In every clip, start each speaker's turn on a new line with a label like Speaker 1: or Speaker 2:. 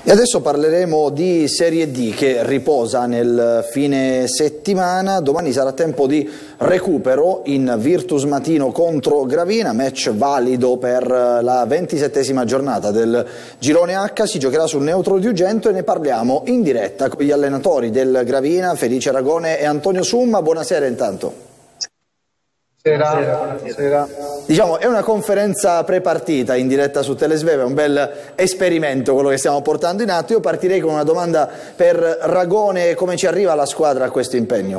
Speaker 1: E adesso parleremo di Serie D che riposa nel fine settimana. Domani sarà tempo di recupero in Virtus Matino contro Gravina, match valido per la 27esima giornata del Girone H. Si giocherà sul neutro di Ugento e ne parliamo in diretta con gli allenatori del Gravina, Felice Aragone e Antonio Summa. Buonasera intanto.
Speaker 2: Buonasera.
Speaker 1: Diciamo, è una conferenza prepartita in diretta su Telesveva, è un bel esperimento quello che stiamo portando in atto. Io partirei con una domanda per Ragone: come ci arriva la squadra a questo impegno?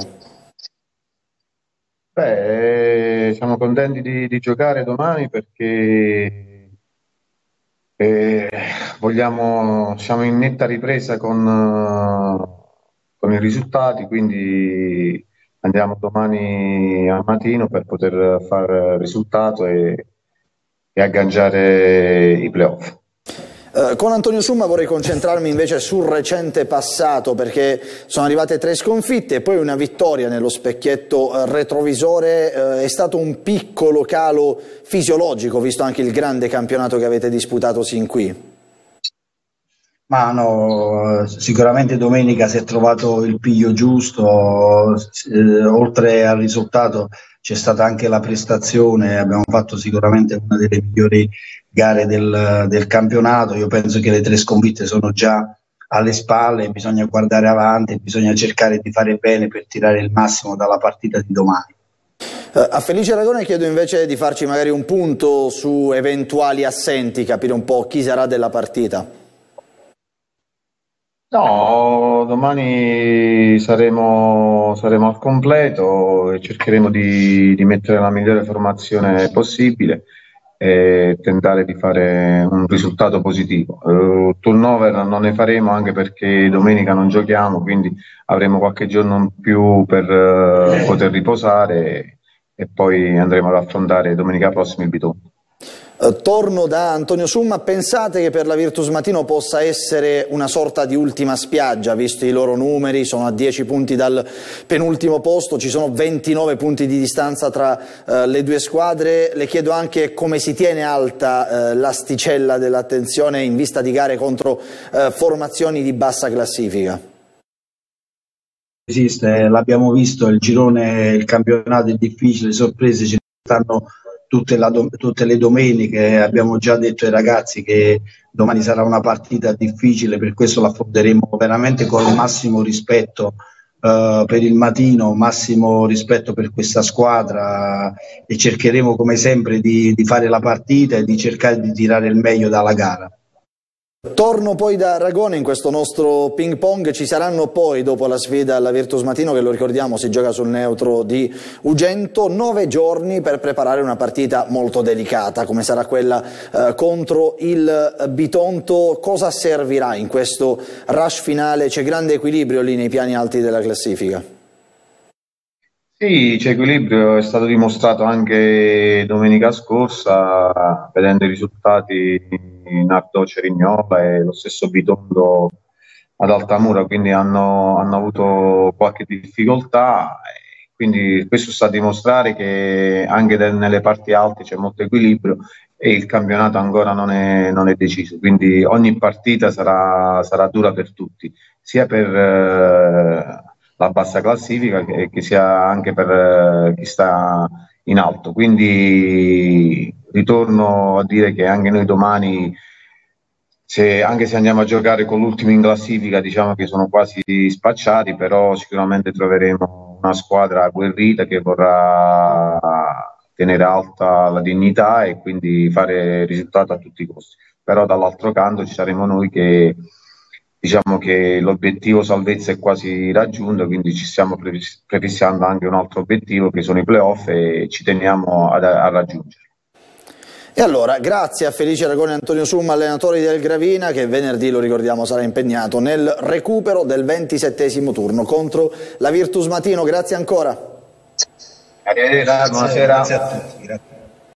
Speaker 2: Siamo contenti di giocare domani perché siamo in netta ripresa con i risultati, quindi andiamo domani al mattino per poter fare risultato e agganciare i playoff.
Speaker 1: Con Antonio Summa vorrei concentrarmi invece sul recente passato, perché sono arrivate 3 sconfitte e poi una vittoria nello specchietto retrovisore. È stato un piccolo calo fisiologico, visto anche il grande campionato che avete disputato sin qui.
Speaker 3: Ma no, sicuramente domenica si è trovato il piglio giusto, oltre al risultato c'è stata anche la prestazione, abbiamo fatto sicuramente una delle migliori gare del campionato. Io penso che le 3 sconfitte sono già alle spalle, bisogna guardare avanti, bisogna cercare di fare bene per tirare il massimo dalla partita di domani.
Speaker 1: A Felice Aragone chiedo invece di farci magari un punto su eventuali assenti, capire un po' chi sarà della partita.
Speaker 2: No, domani saremo al completo e cercheremo di mettere la migliore formazione possibile e tentare di fare un risultato positivo. Turnover non ne faremo, anche perché domenica non giochiamo, quindi avremo qualche giorno in più per poter riposare e poi andremo ad affrontare domenica prossima il Bitonto.
Speaker 1: Torno da Antonio Summa. Pensate che per la Virtus Matino possa essere una sorta di ultima spiaggia, visto i loro numeri? Sono a 10 punti dal penultimo posto, ci sono 29 punti di distanza tra le 2 squadre. Le chiedo anche come si tiene alta l'asticella dell'attenzione in vista di gare contro formazioni di bassa classifica.
Speaker 3: Esiste, l'abbiamo visto, il girone, il campionato è difficile, le sorprese ci stanno tutte le domeniche. Abbiamo già detto ai ragazzi che domani sarà una partita difficile, per questo l'affronteremo veramente con il massimo rispetto per il Matino, massimo rispetto per questa squadra, e cercheremo come sempre di fare la partita e di cercare di tirare il meglio dalla gara.
Speaker 1: Torno poi da Ragone in questo nostro ping pong. Ci saranno poi, dopo la sfida alla Virtus Matino, che lo ricordiamo si gioca sul neutro di Ugento, 9 giorni per preparare una partita molto delicata come sarà quella contro il Bitonto. Cosa servirà in questo rush finale? C'è grande equilibrio lì nei piani alti della classifica?
Speaker 2: Sì, c'è equilibrio, è stato dimostrato anche domenica scorsa, vedendo i risultati in Ardo Cerignola e lo stesso Bitonto ad Altamura, quindi hanno avuto qualche difficoltà, quindi questo sta a dimostrare che anche nelle parti alte c'è molto equilibrio e il campionato ancora non è deciso, quindi ogni partita sarà dura per tutti, sia per la bassa classifica che sia anche per chi sta in alto. Quindi ritorno a dire che anche noi domani, anche se andiamo a giocare con l'ultimo in classifica, diciamo che sono quasi spacciati, però sicuramente troveremo una squadra agguerrita che vorrà tenere alta la dignità e quindi fare risultato a tutti i costi. Però dall'altro canto ci saremo noi che diciamo che l'obiettivo salvezza è quasi raggiunto, quindi ci stiamo prefissando anche un altro obiettivo che sono i playoff e ci teniamo a raggiungere.
Speaker 1: E allora, grazie a Felice Aragone e Antonio Summa, allenatori del Gravina, che venerdì, lo ricordiamo, sarà impegnato nel recupero del 27esimo turno contro la Virtus Matino. Grazie ancora.
Speaker 2: Buonasera.
Speaker 3: Grazie a tutti.